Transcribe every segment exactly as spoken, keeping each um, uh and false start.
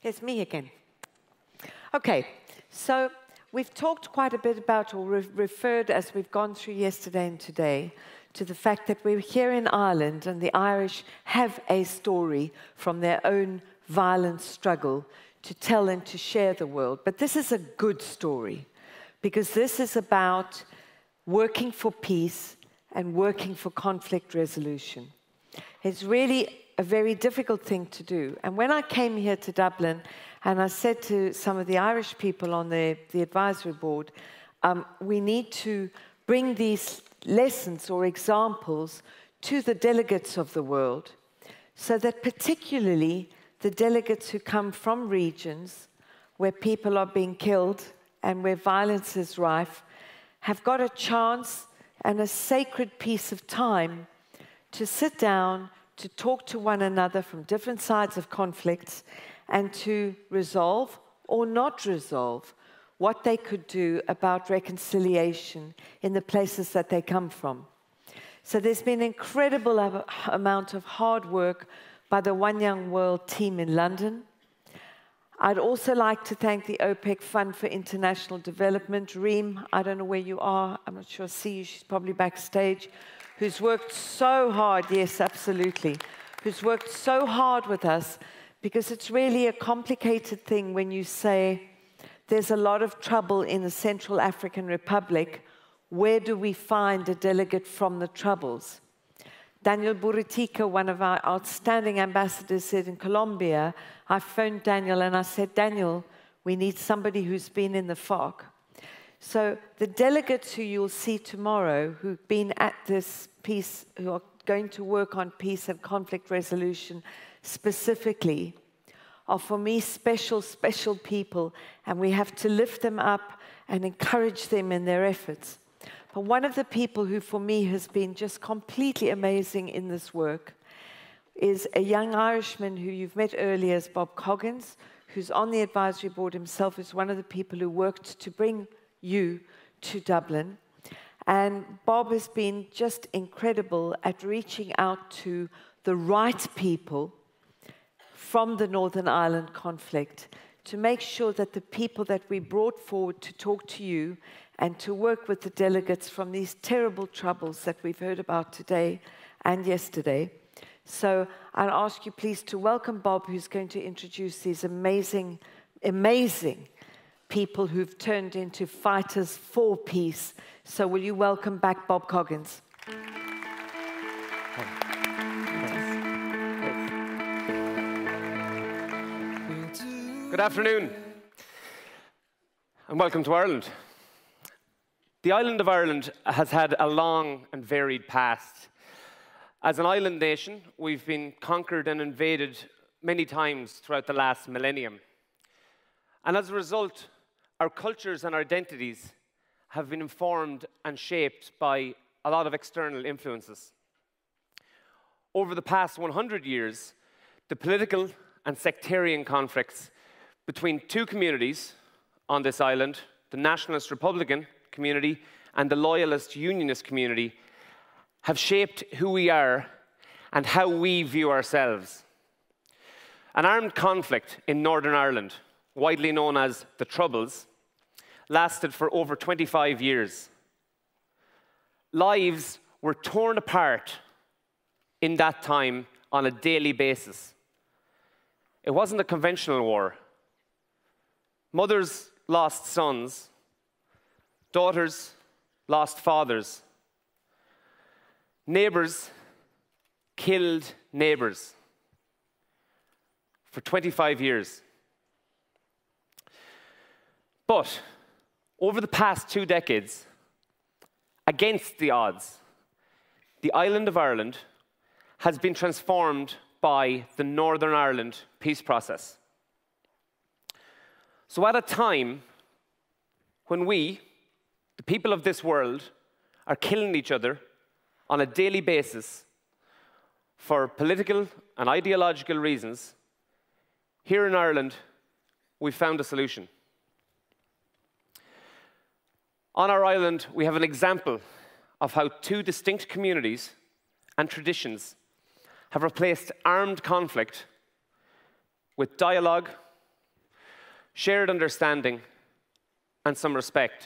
It's me again. Okay, so we've talked quite a bit about, or re referred as we've gone through yesterday and today, to the fact that we're here in Ireland and the Irish have a story from their own violent struggle to tell and to share the world. But this is a good story, because this is about working for peace and working for conflict resolution. It's really a very difficult thing to do. And when I came here to Dublin, and I said to some of the Irish people on the, the advisory board, um, we need to bring these lessons or examples to the delegates of the world, so that particularly the delegates who come from regions where people are being killed and where violence is rife have got a chance and a sacred piece of time to sit down, to talk to one another from different sides of conflicts, and to resolve or not resolve what they could do about reconciliation in the places that they come from. So there's been an incredible amount of hard work by the One Young World team in London. I'd also like to thank the OPEC Fund for International Development. Reem, I don't know where you are. I'm not sure I see you. She's probably backstage. Who's worked so hard, yes, absolutely, who's worked so hard with us, because it's really a complicated thing when you say there's a lot of trouble in the Central African Republic. Where do we find a delegate from the Troubles? Daniel Buritica, one of our outstanding ambassadors, said in Colombia, I phoned Daniel and I said, Daniel, we need somebody who's been in the F A R C. So the delegates who you'll see tomorrow, who've been at this peace, who are going to work on peace and conflict resolution specifically, are for me special, special people, and we have to lift them up and encourage them in their efforts. But one of the people who for me has been just completely amazing in this work is a young Irishman who you've met earlier as Bob Coggins, who's on the advisory board himself, is one of the people who worked to bring you to Dublin. And Bob has been just incredible at reaching out to the right people from the Northern Ireland conflict to make sure that the people that we brought forward to talk to you and to work with the delegates from these terrible troubles that we've heard about today and yesterday. So I'll ask you please to welcome Bob, who's going to introduce these amazing, amazing people who've turned into fighters for peace. So will you welcome back Bob Coggins? Good afternoon, and welcome to Ireland. The island of Ireland has had a long and varied past. As an island nation, we've been conquered and invaded many times throughout the last millennium. And as a result, our cultures and our identities have been informed and shaped by a lot of external influences. Over the past one hundred years, the political and sectarian conflicts between two communities on this island, the Nationalist Republican community and the Loyalist Unionist community, have shaped who we are and how we view ourselves. An armed conflict in Northern Ireland, widely known as the Troubles, lasted for over twenty-five years. Lives were torn apart in that time on a daily basis. It wasn't a conventional war. Mothers lost sons, daughters lost fathers, neighbors killed neighbors for twenty-five years. But over the past two decades, against the odds, the island of Ireland has been transformed by the Northern Ireland peace process. So at a time when we, the people of this world, are killing each other on a daily basis for political and ideological reasons, here in Ireland, we've found a solution. On our island, we have an example of how two distinct communities and traditions have replaced armed conflict with dialogue, shared understanding, and some respect.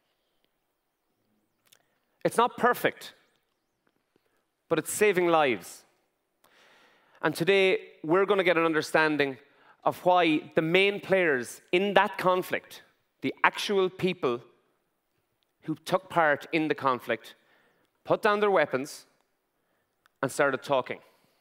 It's not perfect, but it's saving lives. And today, we're going to get an understanding of why the main players in that conflict, the actual people who took part in the conflict, put down their weapons and started talking.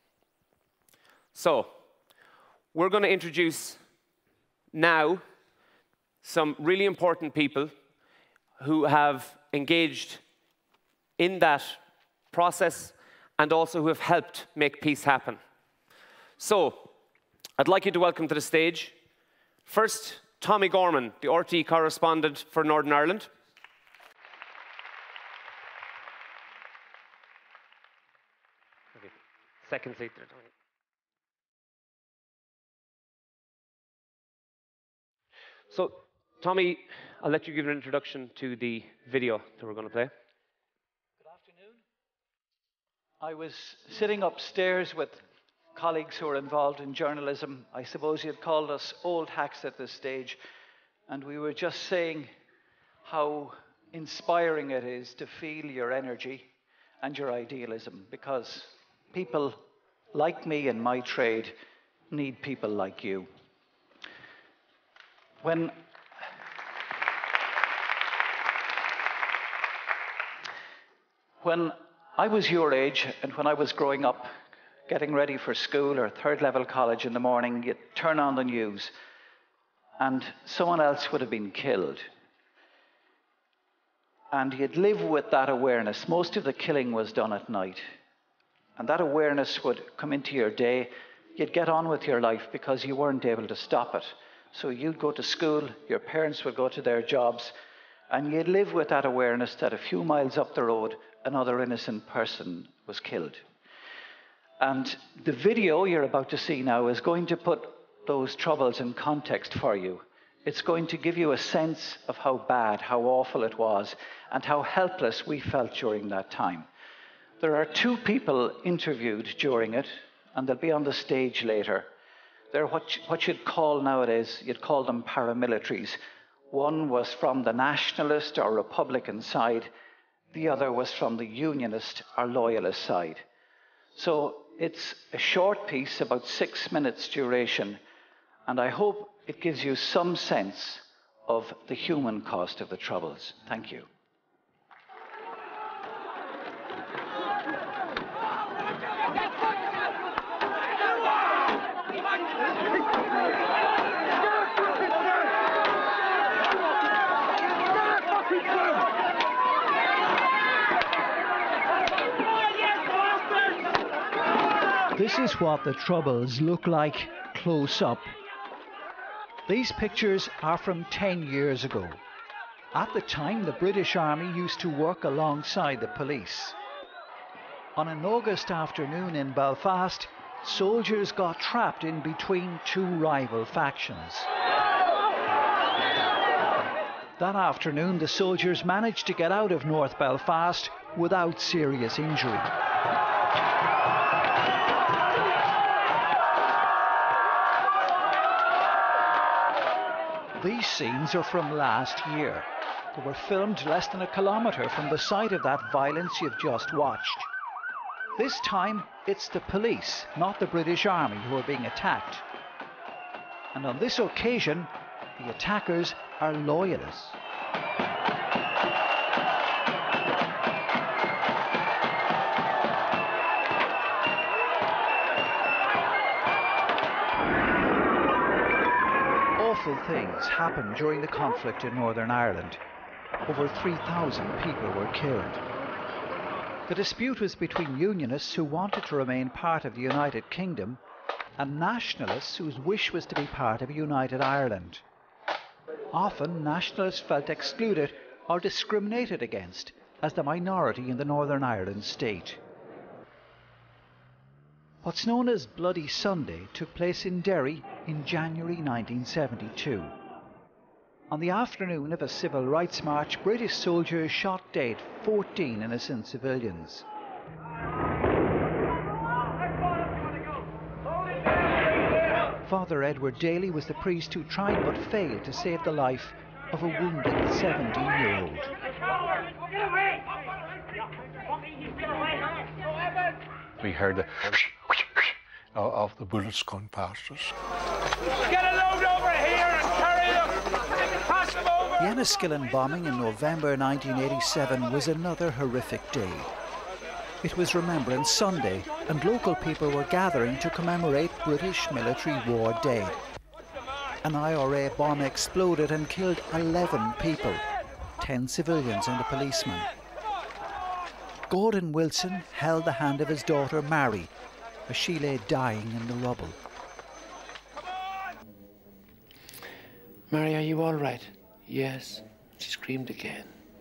So, we're going to introduce now some really important people who have engaged in that process and also who have helped make peace happen. So, I'd like you to welcome to the stage, first, Tommy Gorman, the R T E correspondent for Northern Ireland. Okay. Second seat there, Tommy. So, Tommy, I'll let you give an introduction to the video that we're going to play. Good afternoon. I was sitting upstairs with colleagues who are involved in journalism. I suppose you'd call us old hacks at this stage. And we were just saying how inspiring it is to feel your energy and your idealism, because people like me in my trade need people like you. When When I was your age and when I was growing up, getting ready for school or third level college in the morning, you'd turn on the news and someone else would have been killed. And you'd live with that awareness. Most of the killing was done at night. And that awareness would come into your day. You'd get on with your life because you weren't able to stop it. So you'd go to school, your parents would go to their jobs, and you'd live with that awareness that a few miles up the road, another innocent person was killed. And the video you're about to see now is going to put those troubles in context for you. It's going to give you a sense of how bad, how awful it was, and how helpless we felt during that time. There are two people interviewed during it, and they'll be on the stage later. They're what, what you'd call nowadays, you'd call them paramilitaries. One was from the nationalist or Republican side. The other was from the unionist or loyalist side. So it's a short piece, about six minutes duration, and I hope it gives you some sense of the human cost of the Troubles. Thank you. This is what the Troubles look like close up. These pictures are from ten years ago. At the time, the British Army used to work alongside the police. On an August afternoon in Belfast, soldiers got trapped in between two rival factions. That afternoon, the soldiers managed to get out of North Belfast without serious injury. These scenes are from last year. They were filmed less than a kilometre from the site of that violence you've just watched. This time, it's the police, not the British Army, who are being attacked. And on this occasion, the attackers are loyalists. Awful things happened during the conflict in Northern Ireland. Over three thousand people were killed. The dispute was between unionists who wanted to remain part of the United Kingdom and nationalists whose wish was to be part of a united Ireland. Often, nationalists felt excluded or discriminated against as the minority in the Northern Ireland state. What's known as Bloody Sunday took place in Derry in January nineteen seventy-two. On the afternoon of a civil rights march, British soldiers shot dead fourteen innocent civilians. Father Edward Daly was the priest who tried but failed to save the life of a wounded seventeen-year-old. We heard the of the bullets going past us. Get a load over here and carry them! Pass them over! The Enniskillen bombing in November nineteen eighty-seven was another horrific day. It was Remembrance Sunday, and local people were gathering to commemorate British military war dead. An I R A bomb exploded and killed eleven people, ten civilians and a policeman. Gordon Wilson held the hand of his daughter Mary as she lay dying in the rubble. Mary, are you all right? Yes. She screamed again.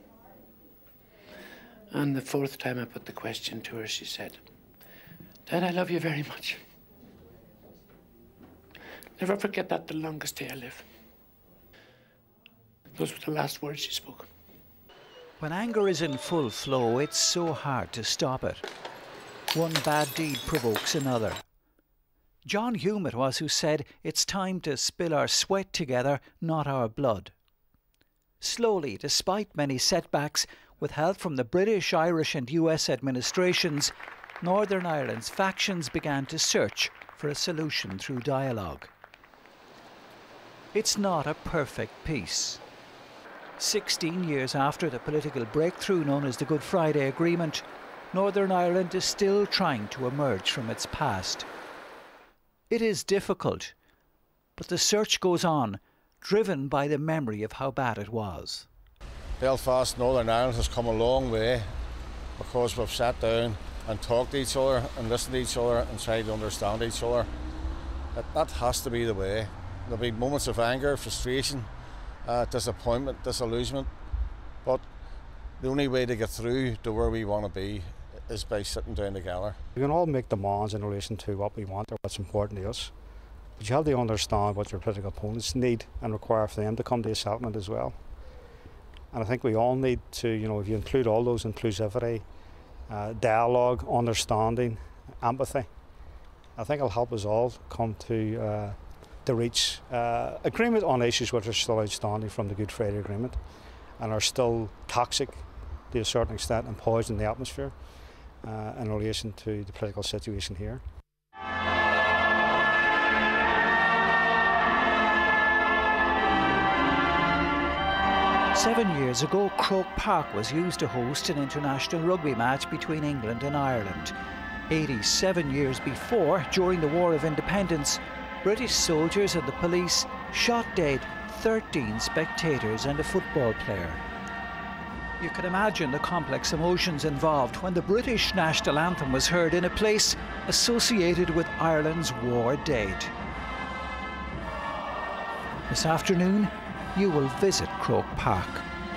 And the fourth time I put the question to her, she said, Dad, I love you very much. Never forget that the longest day I live. Those were the last words she spoke. When anger is in full flow, it's so hard to stop it. One bad deed provokes another. John Hume it was who said, it's time to spill our sweat together, not our blood. Slowly, despite many setbacks, with help from the British, Irish and U S administrations, Northern Ireland's factions began to search for a solution through dialogue. It's not a perfect peace. Sixteen years after the political breakthrough known as the Good Friday Agreement, Northern Ireland is still trying to emerge from its past. It is difficult, but the search goes on, driven by the memory of how bad it was. Belfast, Northern Ireland has come a long way because we've sat down and talked to each other and listened to each other and tried to understand each other. That, that has to be the way. There'll be moments of anger, frustration, uh, disappointment, disillusionment, but the only way to get through to where we want to be is by sitting down together. We can all make demands in relation to what we want or what's important to us, but you have to understand what your political opponents need and require for them to come to a settlement as well. And I think we all need to, you know, if you include all those, inclusivity, uh, dialogue, understanding, empathy, I think it'll help us all come to uh, to reach uh, agreement on issues which are still outstanding from the Good Friday Agreement and are still toxic to a certain extent and poison the atmosphere uh, in relation to the political situation here. Seven years ago, Croke Park was used to host an international rugby match between England and Ireland. eighty-seven years before, during the War of Independence, British soldiers and the police shot dead thirteen spectators and a football player. You can imagine the complex emotions involved when the British national anthem was heard in a place associated with Ireland's war dead. This afternoon, you will visit Croke Park.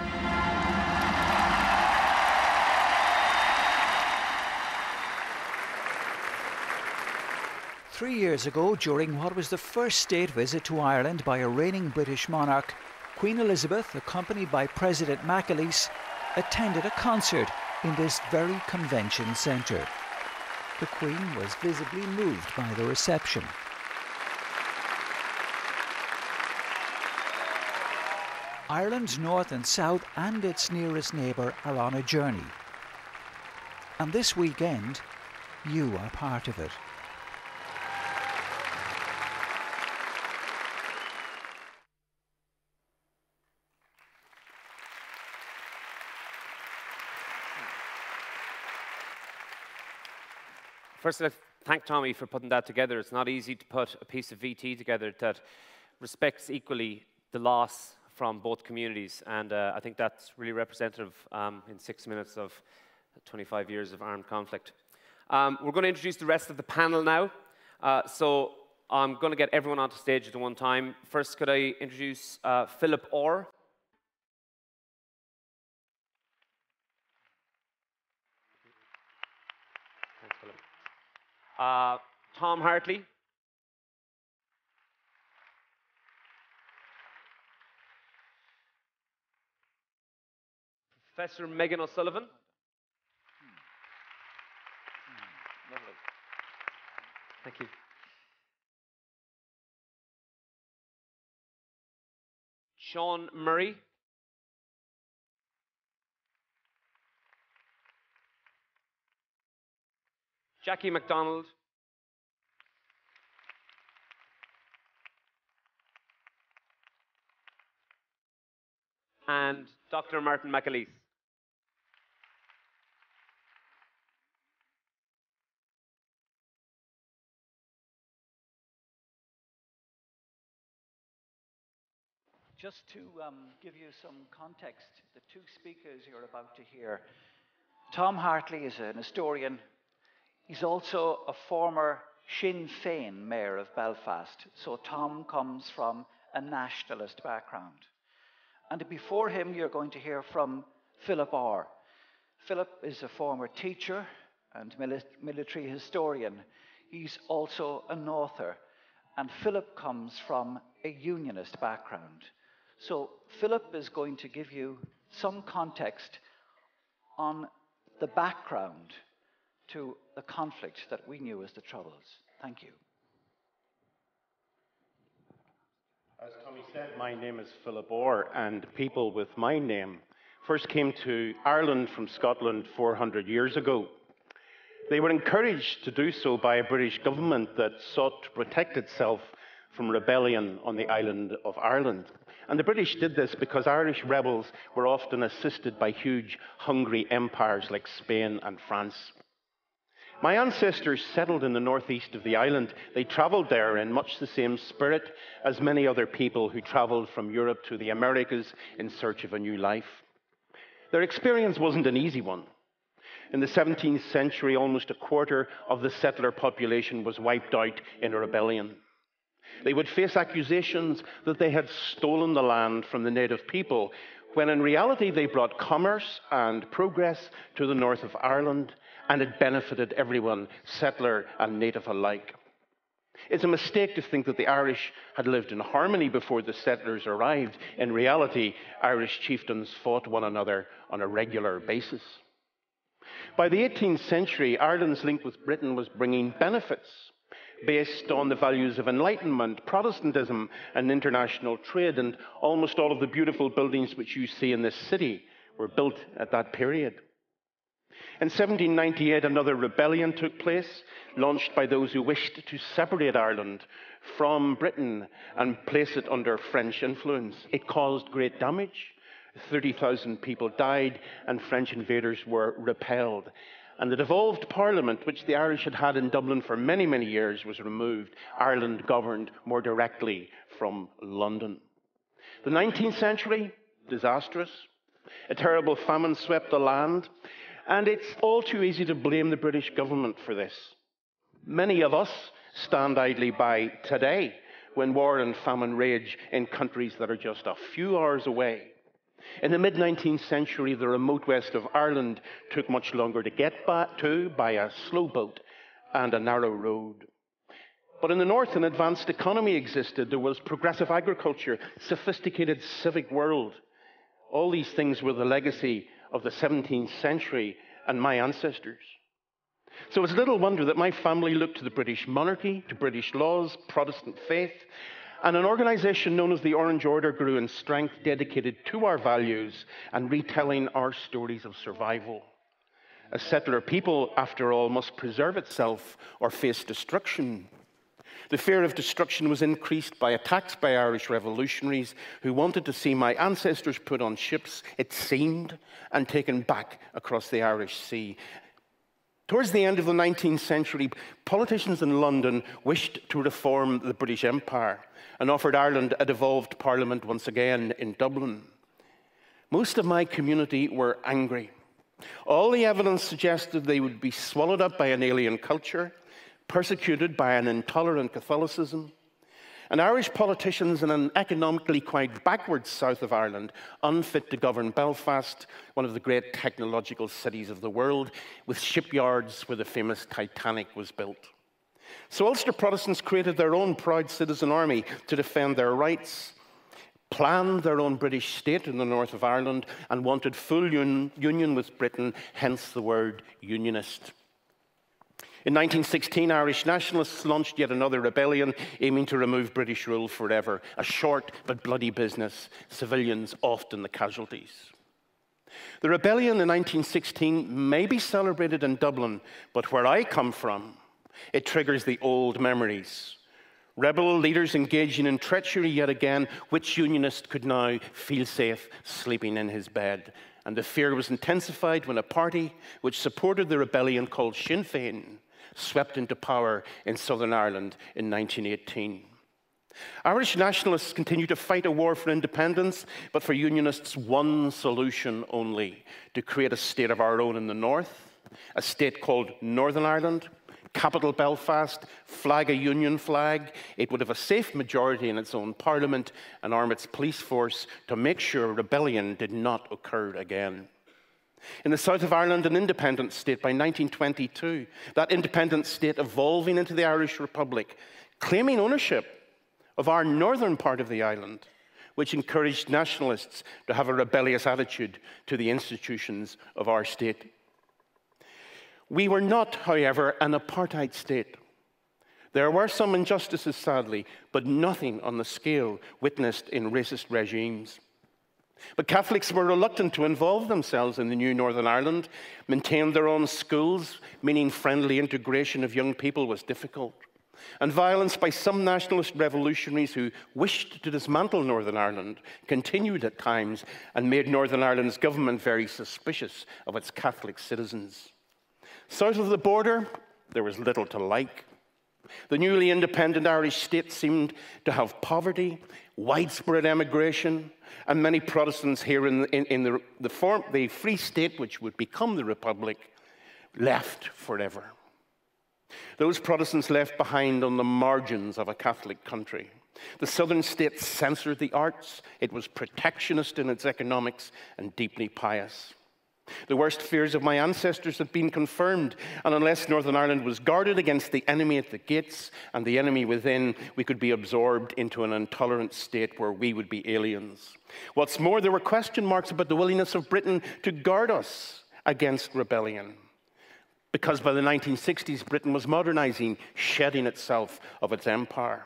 Three years ago, during what was the first state visit to Ireland by a reigning British monarch, Queen Elizabeth, accompanied by President McAleese, attended a concert in this very convention centre. The Queen was visibly moved by the reception. Ireland's north and south and its nearest neighbour are on a journey. And this weekend, you are part of it. First, I'd thank Tommy for putting that together. It's not easy to put a piece of V T together that respects equally the loss from both communities, and uh, I think that's really representative um, in six minutes of twenty-five years of armed conflict. Um, we're going to introduce the rest of the panel now. Uh, so I'm going to get everyone onto stage at one time. First, could I introduce uh, Philip Orr? Thanks, Philip. Uh, Tom Hartley. Professor Megan O'Sullivan. Lovely. Thank you. Sean Murray. Jackie MacDonald. And Doctor Martin McAleese. Just to um, give you some context, the two speakers you're about to hear, Tom Hartley is an historian. He's also a former Sinn Féin mayor of Belfast. So Tom comes from a nationalist background. And before him, you're going to hear from Philip Orr. Philip is a former teacher and mili- military historian. He's also an author. And Philip comes from a unionist background. So Philip is going to give you some context on the background to the conflict that we knew as the Troubles. Thank you. As Tommy said, my name is Philip Orr, and people with my name first came to Ireland from Scotland four hundred years ago. They were encouraged to do so by a British government that sought to protect itself from rebellion on the island of Ireland. And the British did this because Irish rebels were often assisted by huge, hungry empires like Spain and France. My ancestors settled in the northeast of the island. They travelled there in much the same spirit as many other people who travelled from Europe to the Americas in search of a new life. Their experience wasn't an easy one. In the seventeenth century, almost a quarter of the settler population was wiped out in a rebellion. They would face accusations that they had stolen the land from the native people, when in reality they brought commerce and progress to the north of Ireland, and it benefited everyone, settler and native alike. It's a mistake to think that the Irish had lived in harmony before the settlers arrived. In reality, Irish chieftains fought one another on a regular basis. By the eighteenth century, Ireland's link with Britain was bringing benefits based on the values of Enlightenment, Protestantism, and international trade, and almost all of the beautiful buildings which you see in this city were built at that period. In seventeen ninety-eight, another rebellion took place, launched by those who wished to separate Ireland from Britain and place it under French influence. It caused great damage. thirty thousand people died, and French invaders were repelled. And the devolved parliament, which the Irish had had in Dublin for many, many years, was removed. Ireland governed more directly from London. The nineteenth century, disastrous. A terrible famine swept the land. And it's all too easy to blame the British government for this. Many of us stand idly by today when war and famine rage in countries that are just a few hours away. In the mid-nineteenth century, the remote west of Ireland took much longer to get back to by a slow boat and a narrow road. But in the north, an advanced economy existed. There was progressive agriculture, sophisticated civic world. All these things were the legacy of the seventeenth century and my ancestors. So it's little wonder that my family looked to the British monarchy, to British laws, Protestant faith, and an organisation known as the Orange Order grew in strength, dedicated to our values and retelling our stories of survival. A settler people, after all, must preserve itself or face destruction. The fear of destruction was increased by attacks by Irish revolutionaries who wanted to see my ancestors put on ships, it seemed, and taken back across the Irish Sea. Towards the end of the nineteenth century, politicians in London wished to reform the British Empire and offered Ireland a devolved parliament once again in Dublin. Most of my community were angry. All the evidence suggested they would be swallowed up by an alien culture, persecuted by an intolerant Catholicism, and Irish politicians in an economically quite backward south of Ireland, unfit to govern Belfast, one of the great technological cities of the world, with shipyards where the famous Titanic was built. So Ulster Protestants created their own proud citizen army to defend their rights, planned their own British state in the north of Ireland, and wanted full un- union with Britain, hence the word unionist. In nineteen sixteen, Irish nationalists launched yet another rebellion aiming to remove British rule forever. A short but bloody business, civilians often the casualties. The rebellion in nineteen sixteen may be celebrated in Dublin, but where I come from, it triggers the old memories. Rebel leaders engaging in treachery yet again. Which unionist could now feel safe sleeping in his bed? And the fear was intensified when a party which supported the rebellion, called Sinn Féin, swept into power in Southern Ireland in nineteen eighteen. Irish nationalists continue to fight a war for independence, but for unionists, one solution only: to create a state of our own in the north, a state called Northern Ireland, capital Belfast, flag a union flag. It would have a safe majority in its own parliament and arm its police force to make sure rebellion did not occur again. In the south of Ireland, an independent state by nineteen twenty-two, that independent state evolving into the Irish Republic, claiming ownership of our northern part of the island, which encouraged nationalists to have a rebellious attitude to the institutions of our state. We were not, however, an apartheid state. There were some injustices, sadly, but nothing on the scale witnessed in racist regimes. But Catholics were reluctant to involve themselves in the new Northern Ireland, maintained their own schools, meaning friendly integration of young people was difficult. And violence by some nationalist revolutionaries who wished to dismantle Northern Ireland continued at times and made Northern Ireland's government very suspicious of its Catholic citizens. South of the border, there was little to like. The newly independent Irish state seemed to have poverty, widespread emigration, and many Protestants here in, in, in the, the, form, the Free State, which would become the Republic, left forever. Those Protestants left behind on the margins of a Catholic country. The southern state censored the arts. It was protectionist in its economics and deeply pious. The worst fears of my ancestors had been confirmed, and unless Northern Ireland was guarded against the enemy at the gates and the enemy within, we could be absorbed into an intolerant state where we would be aliens. What's more, there were question marks about the willingness of Britain to guard us against rebellion. Because by the nineteen sixties, Britain was modernizing, shedding itself of its empire.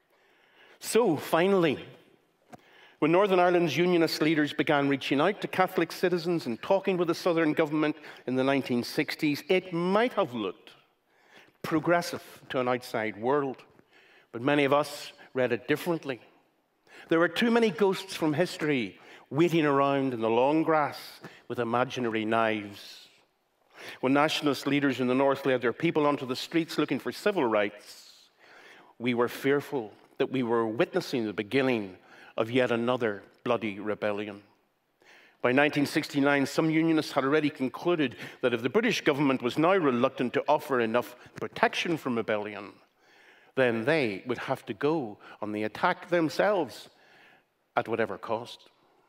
So, finally, when Northern Ireland's unionist leaders began reaching out to Catholic citizens and talking with the Southern government in the nineteen sixties, it might have looked progressive to an outside world, but many of us read it differently. There were too many ghosts from history waiting around in the long grass with imaginary knives. When nationalist leaders in the north led their people onto the streets looking for civil rights, we were fearful that we were witnessing the beginning of yet another bloody rebellion. By nineteen sixty-nine, some unionists had already concluded that if the British government was now reluctant to offer enough protection from rebellion, then they would have to go on the attack themselves at whatever cost.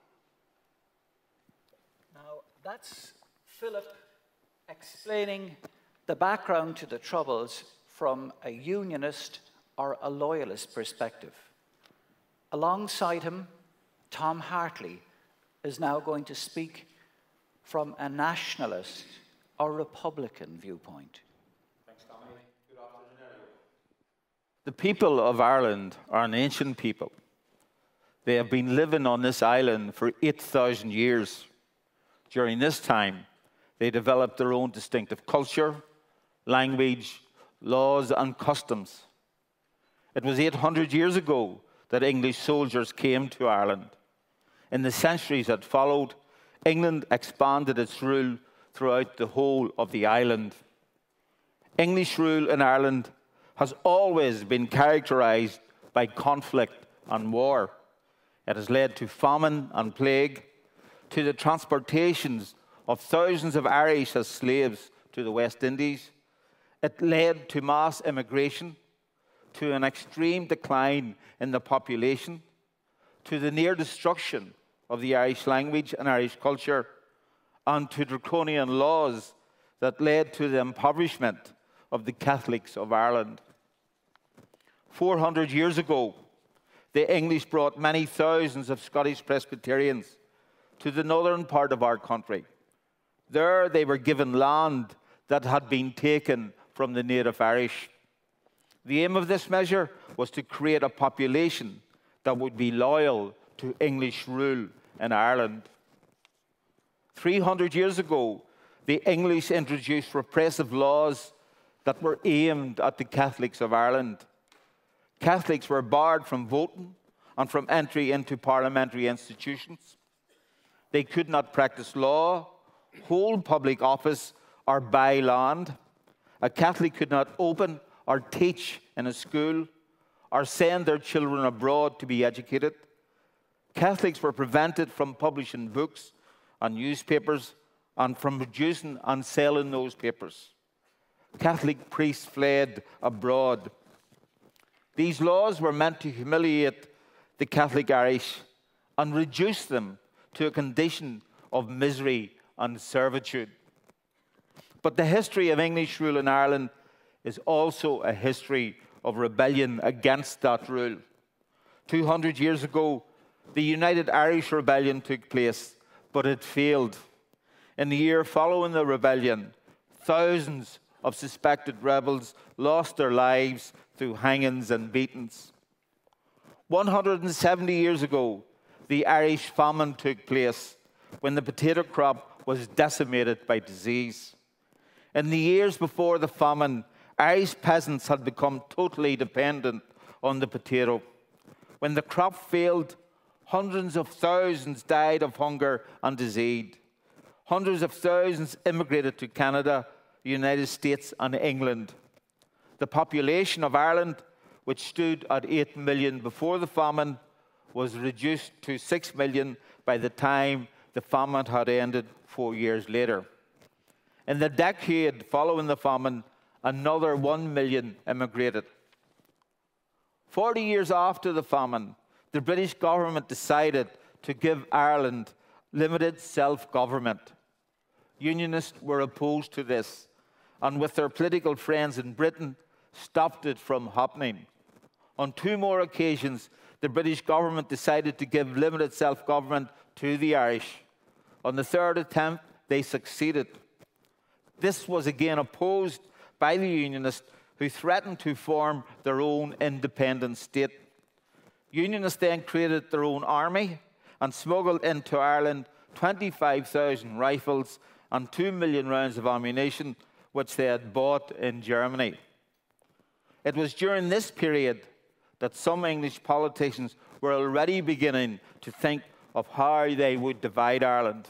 Now, that's Philip explaining the background to the Troubles from a unionist or a loyalist perspective. Alongside him, Tom Hartley is now going to speak from a nationalist or Republican viewpoint. Thanks, Tommy. Good afternoon, everyone. The people of Ireland are an ancient people. They have been living on this island for eight thousand years. During this time, they developed their own distinctive culture, language, laws, and customs. It was eight hundred years ago that English soldiers came to Ireland. In the centuries that followed, England expanded its rule throughout the whole of the island. English rule in Ireland has always been characterized by conflict and war. It has led to famine and plague, to the transportations of thousands of Irish as slaves to the West Indies. It led to mass immigration, to an extreme decline in the population, to the near destruction of the Irish language and Irish culture, and to draconian laws that led to the impoverishment of the Catholics of Ireland. four hundred years ago, the English brought many thousands of Scottish Presbyterians to the northern part of our country. There they were given land that had been taken from the native Irish. The aim of this measure was to create a population that would be loyal to English rule in Ireland. three hundred years ago, the English introduced repressive laws that were aimed at the Catholics of Ireland. Catholics were barred from voting and from entry into parliamentary institutions. They could not practice law, hold public office, or buy land. A Catholic could not open or teach in a school or send their children abroad to be educated. Catholics were prevented from publishing books and newspapers and from producing and selling those papers. Catholic priests fled abroad. These laws were meant to humiliate the Catholic Irish and reduce them to a condition of misery and servitude. But the history of English rule in Ireland is also a history of rebellion against that rule. two hundred years ago, the United Irish Rebellion took place, but it failed. In the year following the rebellion, thousands of suspected rebels lost their lives through hangings and beatings. one hundred seventy years ago, the Irish famine took place when the potato crop was decimated by disease. In the years before the famine, Irish peasants had become totally dependent on the potato. When the crop failed, hundreds of thousands died of hunger and disease. Hundreds of thousands immigrated to Canada, the United States, and England. The population of Ireland, which stood at eight million before the famine, was reduced to six million by the time the famine had ended four years later. In the decade following the famine, another one million immigrated. Forty years after the famine, the British government decided to give Ireland limited self-government. Unionists were opposed to this, and with their political friends in Britain, stopped it from happening. On two more occasions, the British government decided to give limited self-government to the Irish. On the third attempt, they succeeded. This was again opposed by the Unionists, who threatened to form their own independent state. Unionists then created their own army and smuggled into Ireland twenty-five thousand rifles and two million rounds of ammunition, which they had bought in Germany. It was during this period that some English politicians were already beginning to think of how they would divide Ireland.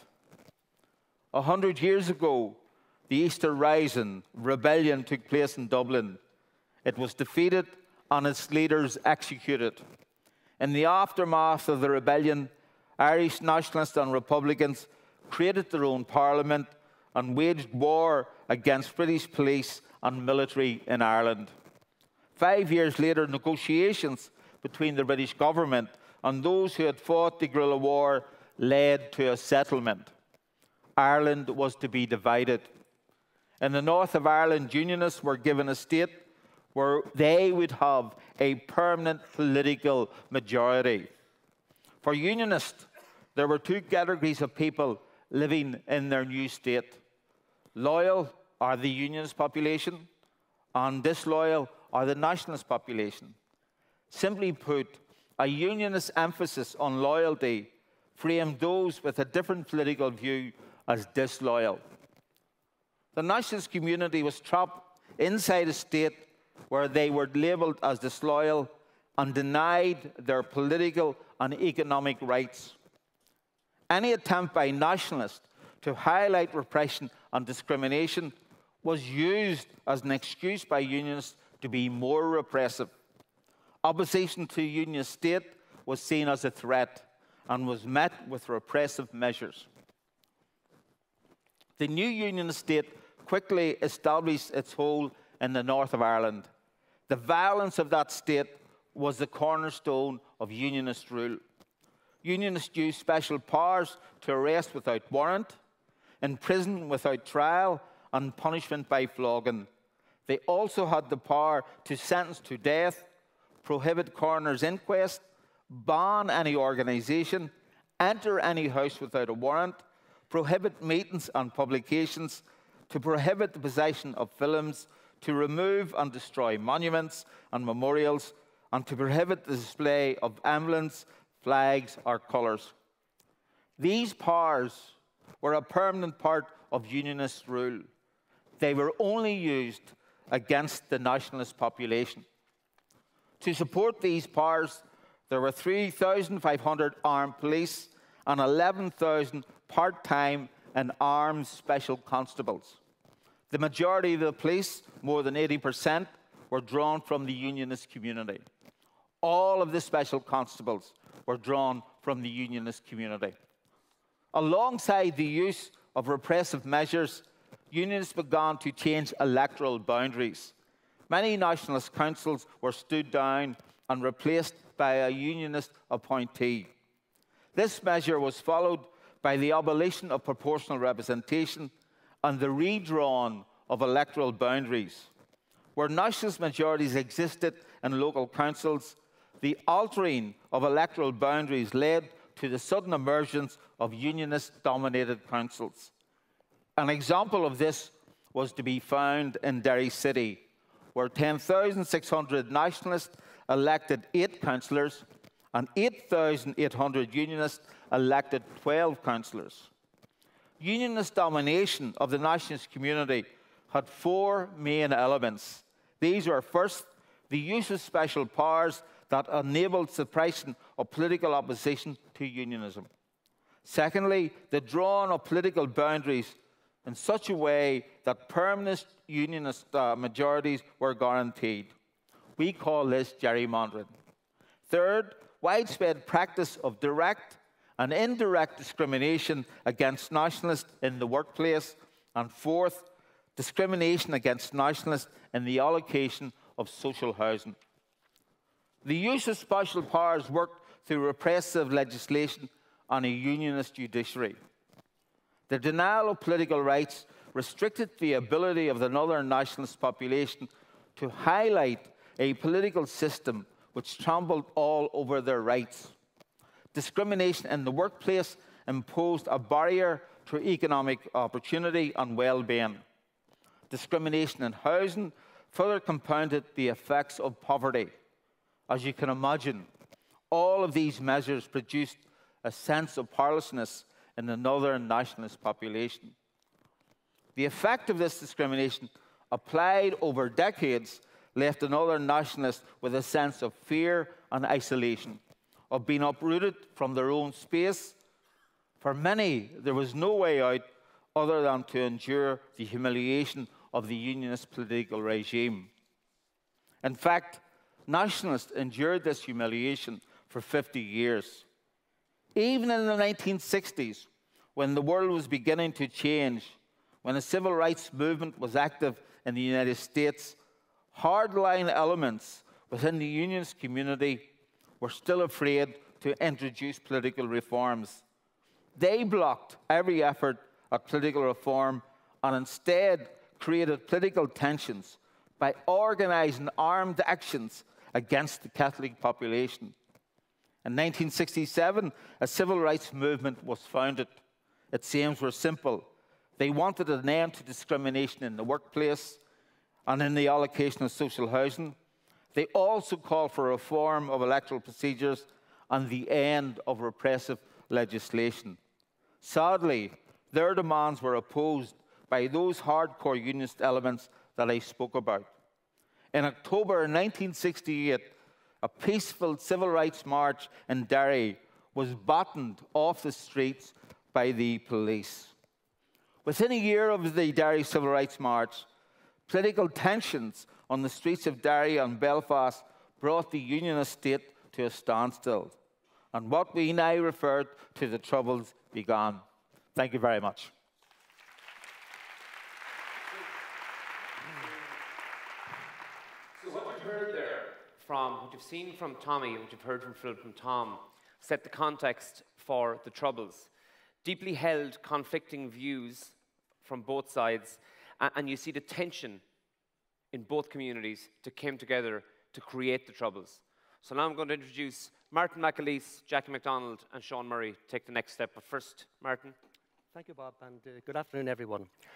A hundred years ago, the Easter Rising rebellion took place in Dublin. It was defeated and its leaders executed. In the aftermath of the rebellion, Irish nationalists and Republicans created their own parliament and waged war against British police and military in Ireland. Five years later, negotiations between the British government and those who had fought the guerrilla war led to a settlement. Ireland was to be divided. In the north of Ireland, Unionists were given a state where they would have a permanent political majority. For Unionists, there were two categories of people living in their new state. Loyal are the Unionist population, and disloyal are the nationalist population. Simply put, a Unionist emphasis on loyalty framed those with a different political view as disloyal. The nationalist community was trapped inside a state where they were labelled as disloyal and denied their political and economic rights. Any attempt by nationalists to highlight repression and discrimination was used as an excuse by Unionists to be more repressive. Opposition to a Unionist state was seen as a threat and was met with repressive measures. The new Unionist state quickly established its hold in the north of Ireland. The violence of that state was the cornerstone of Unionist rule. Unionists used special powers to arrest without warrant, imprison without trial, and punishment by flogging. They also had the power to sentence to death, prohibit coroner's inquest, ban any organisation, enter any house without a warrant, prohibit meetings and publications, to prohibit the possession of films, to remove and destroy monuments and memorials, and to prohibit the display of emblems, flags, or colours. These powers were a permanent part of Unionist rule. They were only used against the nationalist population. To support these powers, there were three thousand five hundred armed police and eleven thousand part-time and armed special constables. The majority of the police, more than eighty percent, were drawn from the Unionist community. All of the special constables were drawn from the Unionist community. Alongside the use of repressive measures, Unionists began to change electoral boundaries. Many nationalist councils were stood down and replaced by a Unionist appointee. This measure was followed by the abolition of proportional representation and the redrawn of electoral boundaries. Where nationalist majorities existed in local councils, the altering of electoral boundaries led to the sudden emergence of Unionist-dominated councils. An example of this was to be found in Derry City, where ten thousand six hundred nationalists elected eight councillors and eight thousand eight hundred Unionists elected twelve councillors. Unionist domination of the nationalist community had four main elements. These were, first, the use of special powers that enabled suppression of political opposition to unionism. Secondly, the drawing of political boundaries in such a way that permanent unionist uh, majorities were guaranteed. We call this gerrymandering. Third, widespread practice of direct and indirect discrimination against nationalists in the workplace. And fourth, discrimination against nationalists in the allocation of social housing. The use of special powers worked through repressive legislation and a unionist judiciary. The denial of political rights restricted the ability of the northern nationalist population to highlight a political system which trampled all over their rights. Discrimination in the workplace imposed a barrier to economic opportunity and well-being. Discrimination in housing further compounded the effects of poverty. As you can imagine, all of these measures produced a sense of powerlessness in the northern nationalist population. The effect of this discrimination, applied over decades, left the northern nationalists with a sense of fear and isolation, of being uprooted from their own space. For many, there was no way out other than to endure the humiliation of the unionist political regime. In fact, nationalists endured this humiliation for fifty years. Even in the nineteen sixties, when the world was beginning to change, when the civil rights movement was active in the United States, hardline elements within the unionist community were still afraid to introduce political reforms. They blocked every effort at political reform and instead created political tensions by organising armed actions against the Catholic population. In nineteen sixty-seven, a civil rights movement was founded. Its aims were simple. They wanted an end to discrimination in the workplace and in the allocation of social housing. They also called for reform of electoral procedures and the end of repressive legislation. Sadly, their demands were opposed by those hardcore unionist elements that I spoke about. In October nineteen sixty-eight, a peaceful civil rights march in Derry was battened off the streets by the police. Within a year of the Derry Civil Rights March, political tensions on the streets of Derry and Belfast brought the unionist state to a standstill, and what we now refer to the Troubles began. Thank you very much. So what you've heard there, from what you've seen from Tommy, what you've heard from Philip and Tom, set the context for the Troubles. Deeply held, conflicting views from both sides, and you see the tension in both communities that came together to create the Troubles. So now I'm going to introduce Martin McAleese, Jackie MacDonald, and Sean Murray to take the next step. But first, Martin. Thank you, Bob, and uh, good afternoon, everyone.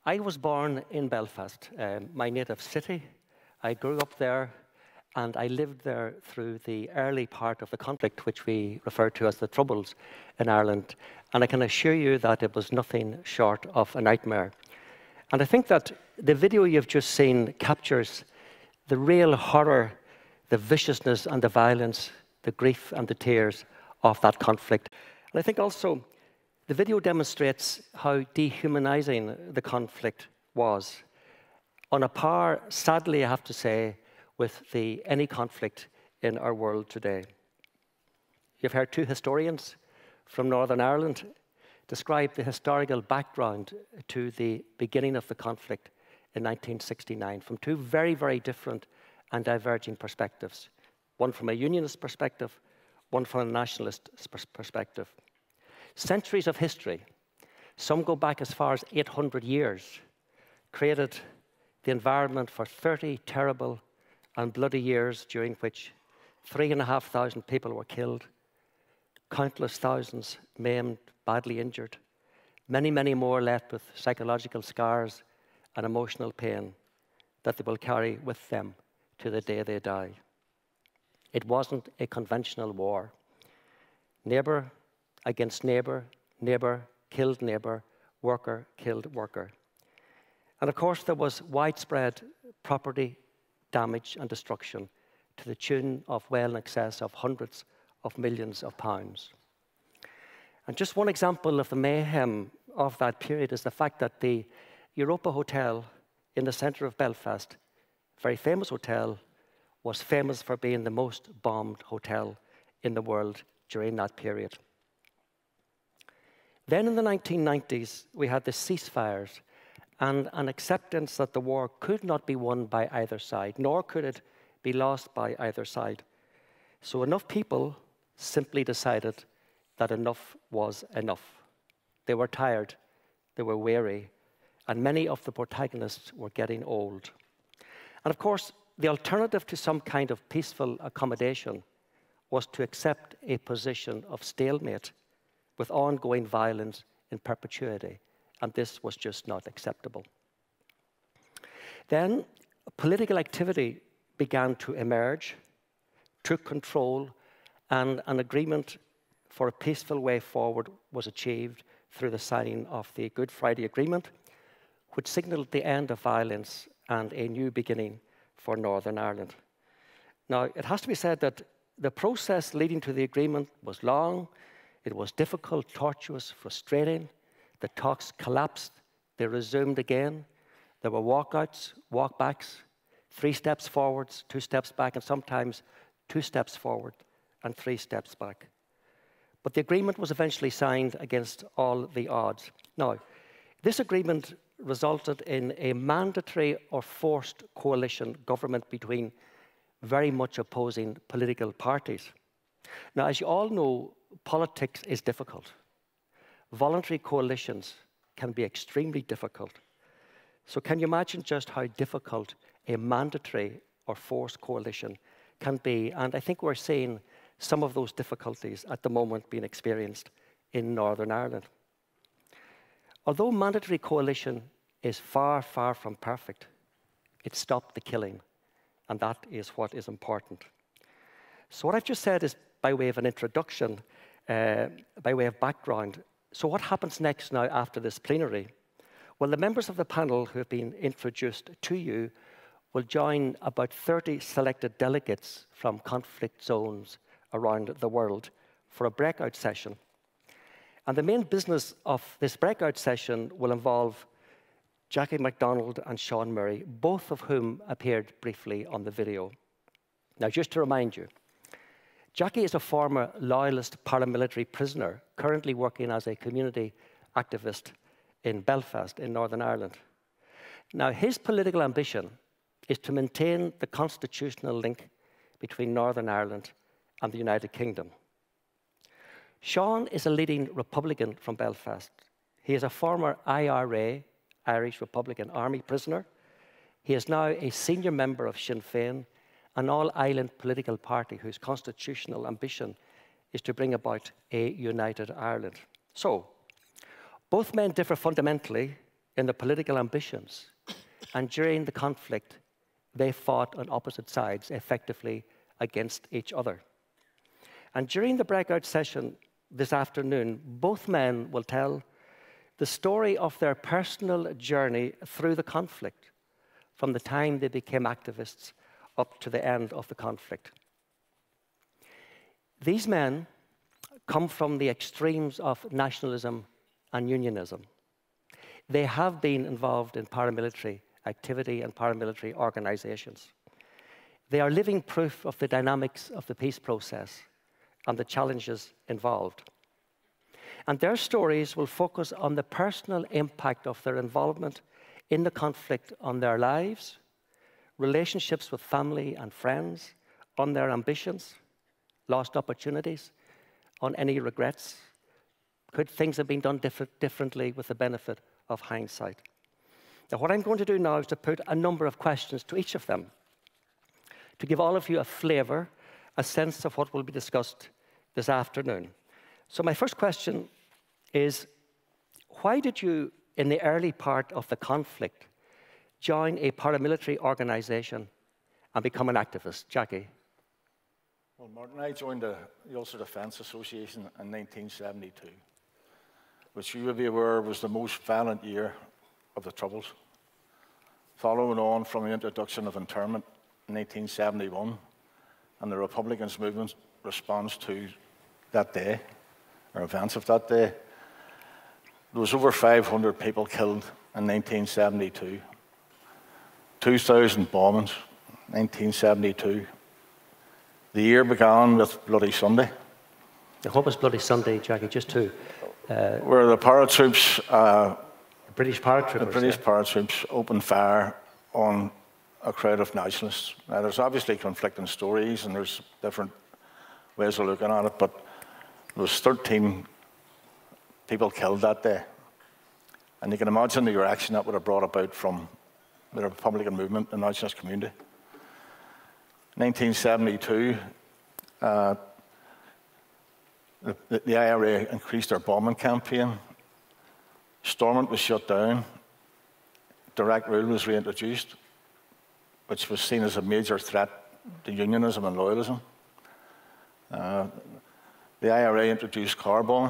I was born in Belfast, um, my native city. I grew up there, and I lived there through the early part of the conflict, which we refer to as the Troubles in Ireland. And I can assure you that it was nothing short of a nightmare. And I think that the video you've just seen captures the real horror, the viciousness and the violence, the grief and the tears of that conflict. And I think also the video demonstrates how dehumanizing the conflict was. On a par, sadly, I have to say, with the, any conflict in our world today. You've heard two historians from Northern Ireland describe the historical background to the beginning of the conflict in nineteen sixty-nine from two very, very different and diverging perspectives. One from a unionist perspective, one from a nationalist perspective. Centuries of history, some go back as far as eight hundred years, created the environment for thirty terrible and bloody years during which three and a half thousand people were killed, countless thousands maimed, badly injured, many, many more left with psychological scars and emotional pain that they will carry with them to the day they die. It wasn't a conventional war. Neighbour against neighbour, neighbour killed neighbour, worker killed worker. And of course, there was widespread property damage and destruction to the tune of well in excess of hundreds of millions of pounds. And just one example of the mayhem of that period is the fact that the Europa Hotel in the centre of Belfast, a very famous hotel, was famous for being the most bombed hotel in the world during that period. Then in the nineteen nineties, we had the ceasefires and an acceptance that the war could not be won by either side, nor could it be lost by either side. So enough people simply decided that enough was enough. They were tired, they were weary, and many of the protagonists were getting old. And of course, the alternative to some kind of peaceful accommodation was to accept a position of stalemate with ongoing violence in perpetuity, and this was just not acceptable. Then political activity began to emerge, took control, and an agreement for a peaceful way forward was achieved through the signing of the Good Friday Agreement, which signalled the end of violence and a new beginning for Northern Ireland. Now, it has to be said that the process leading to the agreement was long, it was difficult, tortuous, frustrating. The talks collapsed, they resumed again. There were walkouts, walkbacks, three steps forwards, two steps back, and sometimes two steps forward and three steps back. But the agreement was eventually signed against all the odds. Now, this agreement resulted in a mandatory or forced coalition government between very much opposing political parties. Now, as you all know, politics is difficult. Voluntary coalitions can be extremely difficult. So can you imagine just how difficult a mandatory or forced coalition can be? And I think we're seeing some of those difficulties at the moment being experienced in Northern Ireland. Although mandatory coalition is far, far from perfect, it stopped the killing, and that is what is important. So what I've just said is by way of an introduction, uh, by way of background. So what happens next now after this plenary? Well, the members of the panel who have been introduced to you will join about thirty selected delegates from conflict zones around the world for a breakout session. And the main business of this breakout session will involve Jackie MacDonald and Sean Murray, both of whom appeared briefly on the video. Now, just to remind you, Jackie is a former loyalist paramilitary prisoner, currently working as a community activist in Belfast, in Northern Ireland. Now, his political ambition is to maintain the constitutional link between Northern Ireland and the United Kingdom. Sean is a leading Republican from Belfast. He is a former I R A, Irish Republican Army prisoner. He is now a senior member of Sinn Féin, an all-island political party whose constitutional ambition is to bring about a united Ireland. So, both men differ fundamentally in their political ambitions. And during the conflict, they fought on opposite sides effectively against each other. And during the breakout session this afternoon, both men will tell the story of their personal journey through the conflict, from the time they became activists up to the end of the conflict. These men come from the extremes of nationalism and unionism. They have been involved in paramilitary activity and paramilitary organizations. They are living proof of the dynamics of the peace process and the challenges involved. And their stories will focus on the personal impact of their involvement in the conflict on their lives, relationships with family and friends, on their ambitions, lost opportunities, on any regrets. Could things have been done differ differently with the benefit of hindsight? Now, what I'm going to do now is to put a number of questions to each of them, to give all of you a flavor, a sense of what will be discussed this afternoon. So my first question is, why did you, in the early part of the conflict, join a paramilitary organization and become an activist? Jackie? Well, Martin, I joined the Ulster Defence Association in nineteen seventy-two, which you would be aware was the most violent year of the Troubles, following on from the introduction of internment in nineteen seventy-one and the Republicans' movement response to that day, or events of that day. There was over five hundred people killed in nineteen seventy-two, two thousand bombings in nineteen seventy-two. The year began with Bloody Sunday. Now, what was Bloody Sunday, Jackie? Just to... Uh, where the paratroops, uh, British paratroopers, the British yeah. paratroops opened fire on a crowd of nationalists. Now, there's obviously conflicting stories and there's different ways of looking at it, but there was thirteen people killed that day. And you can imagine the reaction that would have brought about from the Republican movement, the nationalist community. nineteen seventy-two, uh, the, the I R A increased their bombing campaign. Stormont was shut down. Direct rule was reintroduced, which was seen as a major threat to unionism and loyalism. Uh, the I R A introduced car bombing.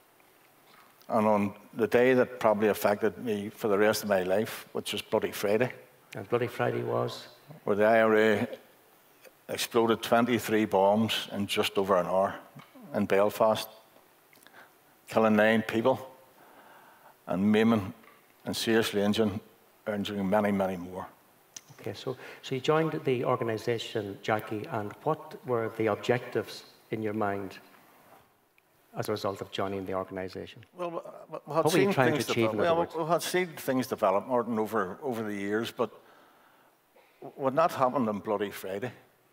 And on the day that probably affected me for the rest of my life, which was Bloody Friday. And Bloody Friday was? Where the I R A exploded twenty-three bombs in just over an hour in Belfast, killing nine people and maiming and seriously injuring, injuring many, many more. Okay, so, so you joined the organisation, Jackie, and what were the objectives in your mind as a result of joining the organisation? Well, we what had were seen you trying things to achieve, in develop. other Well, words? we had seen things develop, Martin, over, over the years, but when that happened on Bloody Friday,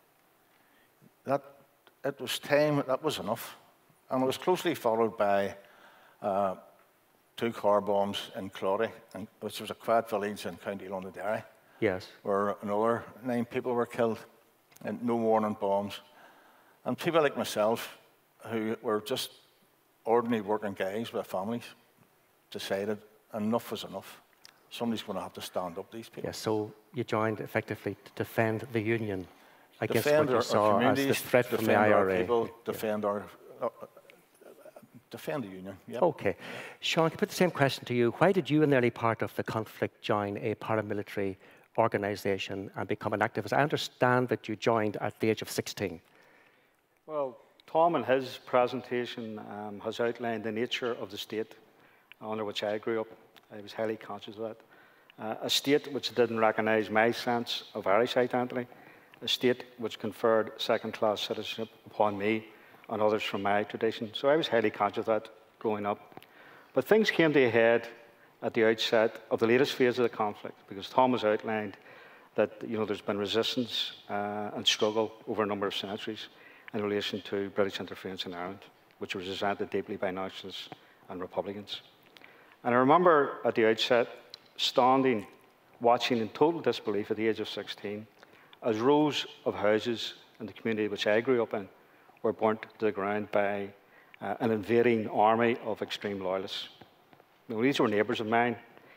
that, it was time, that was enough. And it was closely followed by uh, two car bombs in Claudy, and, which was a quiet village in County Londonderry. Yes. Where another nine people were killed, and no warning bombs. And people like myself, who were just ordinary working guys with families, decided enough was enough. Somebody's going to have to stand up to these people. Yes, so you joined effectively to defend the union against defend what you our, saw our as the communities, threat from the defend I R A. our people, Yeah. defend our, uh, defend the union. Yep. Okay. Sean, can I put the same question to you? Why did you, in the early part of the conflict, join a paramilitary organisation and become an activist? I understand that you joined at the age of sixteen. Well, Tom, in his presentation, um, has outlined the nature of the state under which I grew up. I was highly conscious of that. Uh, a state which didn't recognise my sense of Irish identity, a state which conferred second-class citizenship upon me and others from my tradition. So I was highly conscious of that growing up. But things came to a head at the outset of the latest phase of the conflict, because Tom has outlined that, you know, there's been resistance uh, and struggle over a number of centuries in relation to British interference in Ireland, which was resented deeply by nationalists and Republicans. And I remember at the outset standing, watching in total disbelief at the age of sixteen, as rows of houses in the community which I grew up in were burnt to the ground by uh, an invading army of extreme loyalists. You know, these were neighbours of mine.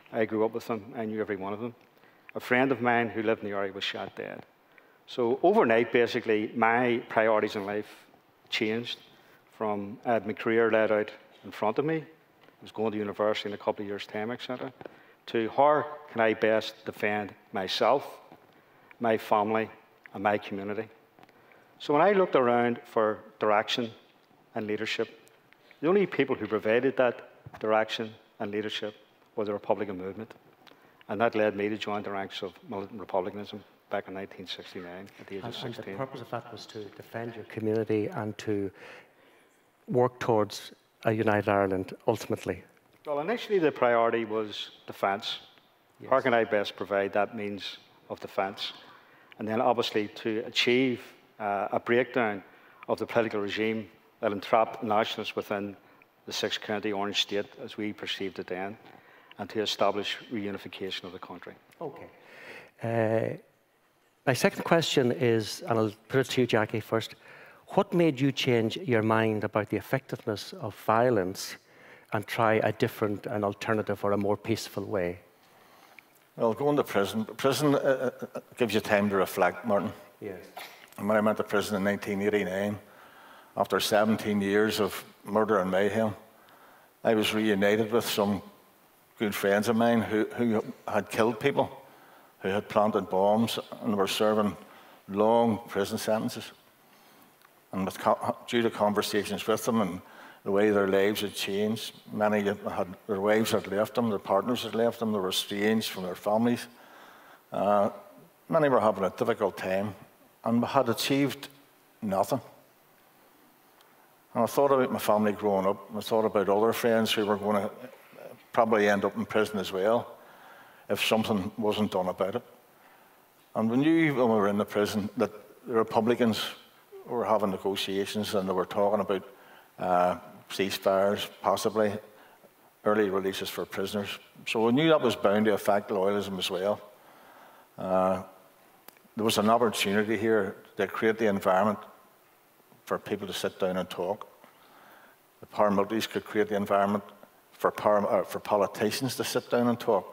I grew up with them. I knew every one of them. A friend of mine who lived in the area was shot dead. So overnight, basically, my priorities in life changed from I had my career laid out in front of me. I was going to university in a couple of years' time, et cetera, to how can I best defend myself, my family, and my community. So when I looked around for direction and leadership, the only people who provided that direction and leadership was the Republican movement. And that led me to join the ranks of militant republicanism back in nineteen sixty-nine at the age and, of sixteen. And the purpose of that was to defend your community and to work towards a united Ireland ultimately. Well, initially the priority was defence. Yes. How can I best provide that means of defence? And then obviously to achieve uh, a breakdown of the political regime that entrapped nationalists within the six-county Orange State as we perceived it then, and to establish reunification of the country. Okay. Uh, my second question is, and I'll put it to you, Jackie, first. What made you change your mind about the effectiveness of violence and try a different, an alternative or a more peaceful way? Well, going to prison, prison uh, uh, gives you time to reflect, Martin. Yes. When I went to prison in nineteen eighty-nine, after seventeen years of murder and mayhem, I was reunited with some good friends of mine who, who had killed people, who had planted bombs and were serving long prison sentences. And with co due to conversations with them and the way their lives had changed, many had, their wives had left them, their partners had left them, they were estranged from their families. Uh, many were having a difficult time and had achieved nothing. And I thought about my family growing up, and I thought about other friends who were going to probably end up in prison as well if something wasn't done about it. And we knew when we were in the prison that the Republicans were having negotiations and they were talking about uh, ceasefires, possibly early releases for prisoners. So we knew that was bound to affect loyalism as well. Uh, there was an opportunity here to create the environment for people to sit down and talk. The paramilitaries could create the environment for, para, uh, for politicians to sit down and talk.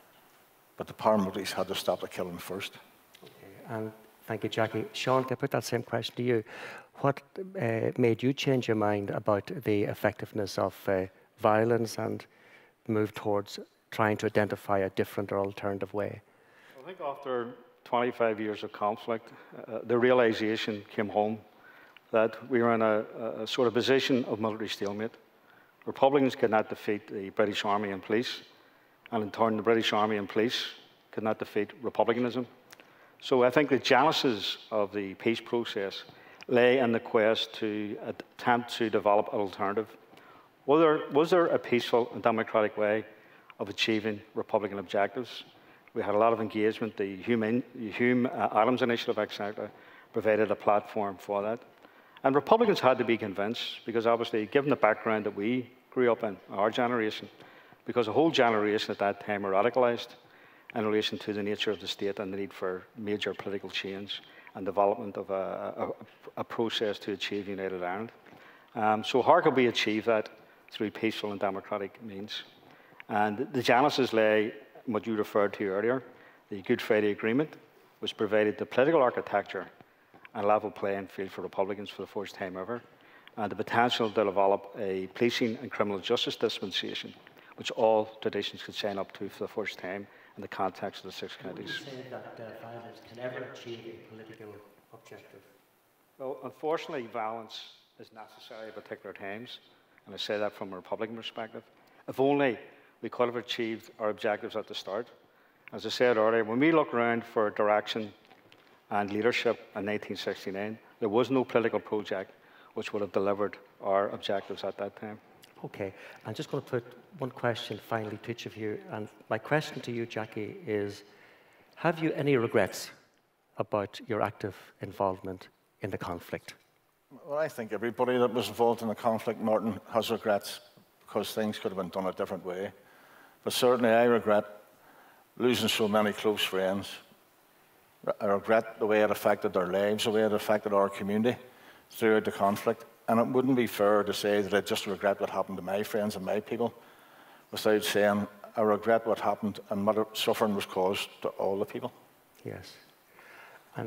But the paramilitaries had to stop the killing first. Okay. And thank you, Jackie. Sean, can I put that same question to you? What uh, made you change your mind about the effectiveness of uh, violence and move towards trying to identify a different or alternative way? I think after twenty-five years of conflict, uh, the realization came home that we were in a, a sort of position of military stalemate. Republicans could not defeat the British Army and police, and in turn the British Army and police could not defeat republicanism. So I think the genesis of the peace process lay in the quest to attempt to develop an alternative. Was there, was there a peaceful and democratic way of achieving Republican objectives? We had a lot of engagement. The Hume, Hume uh, Adams Initiative, et cetera, provided a platform for that. And Republicans had to be convinced, because obviously, given the background that we grew up in, our generation, because a whole generation at that time were radicalized in relation to the nature of the state and the need for major political change and development of a, a, a process to achieve United Ireland. Um, so how could we achieve that? Through peaceful and democratic means. And the genesis lay in what you referred to earlier, the Good Friday Agreement, which provided the political architecture and level playing field for Republicans for the first time ever, and the potential to develop a policing and criminal justice dispensation, which all traditions could sign up to for the first time in the context of the six counties. Would you say that uh, violence can never achieve a political objective? Well, unfortunately, violence is necessary at particular times, and I say that from a Republican perspective. If only we could have achieved our objectives at the start. As I said earlier, when we look around for direction and leadership in nineteen sixty-nine, there was no political project which would have delivered our objectives at that time. Okay, I'm just going to put one question finally to each of you. And my question to you, Jackie, is have you any regrets about your active involvement in the conflict? Well, I think everybody that was involved in the conflict, Martin, has regrets because things could have been done a different way. But certainly I regret losing so many close friends. I regret the way it affected their lives, the way it affected our community throughout the conflict. And it wouldn't be fair to say that I just regret what happened to my friends and my people without saying I regret what happened and what suffering was caused to all the people. Yes. And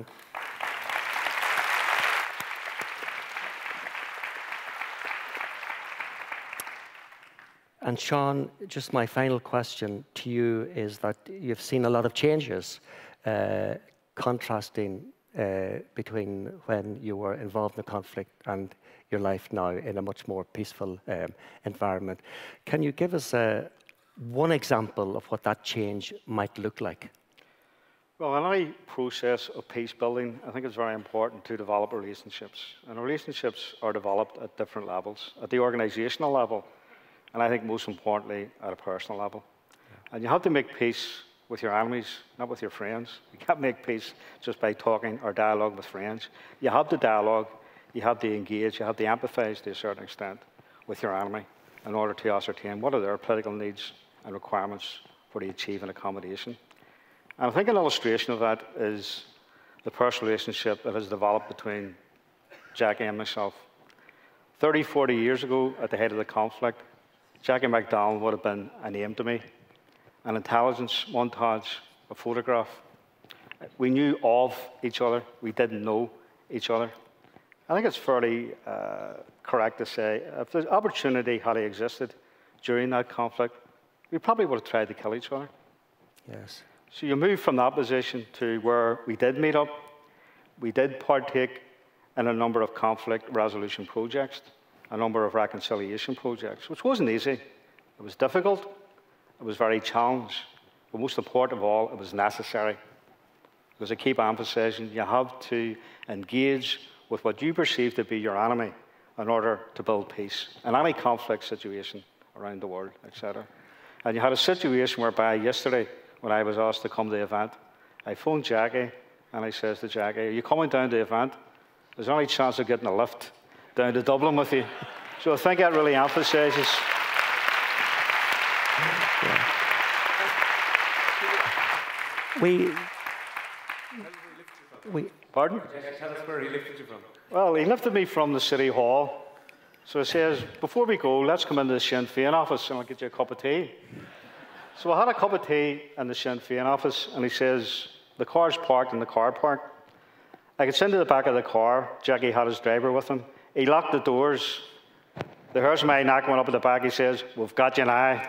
And Sean, just my final question to you is that you've seen a lot of changes, uh, contrasting uh, between when you were involved in the conflict and your life now in a much more peaceful um, environment. Can you give us uh, one example of what that change might look like? Well, in any process of peace building, I think it's very important to develop relationships. And relationships are developed at different levels, at the organizational level, and I think most importantly, at a personal level. Yeah. And you have to make peace with your enemies, not with your friends. You can't make peace just by talking or dialogue with friends. You have to dialogue, you have to engage, you have to empathize to a certain extent with your enemy in order to ascertain what are their political needs and requirements for the achieving accommodation. And I think an illustration of that is the personal relationship that has developed between Jackie and myself. thirty, forty years ago, at the height of the conflict, Jackie MacDonald would have been a name to me, an intelligence montage, a photograph. We knew of each other, we didn't know each other. I think it's fairly uh, correct to say, if the opportunity had existed during that conflict, we probably would have tried to kill each other. Yes. So you move from that position to where we did meet up, we did partake in a number of conflict resolution projects, a number of reconciliation projects, which wasn't easy. It was difficult, it was very challenged, but most important of all, it was necessary. Because I keep emphasizing, you have to engage with what you perceive to be your enemy in order to build peace in any conflict situation around the world, et cetera. And you had a situation whereby yesterday, when I was asked to come to the event, I phoned Jackie and I says to Jackie, are you coming down to the event? Is there any chance of getting a lift down to Dublin with you? So I think that really emphasises. Yeah. We, we, Pardon? Tell us where he lifted you from. Well, he lifted me from the City Hall. So he says, before we go, let's come into the Sinn Féin office and I'll get you a cup of tea. So I had a cup of tea in the Sinn Féin office, and he says, the car's parked in the car park. I gets into the back of the car. Jackie had his driver with him. He locked the doors. The hairs of my neck went up at the back. He says, we've got you now.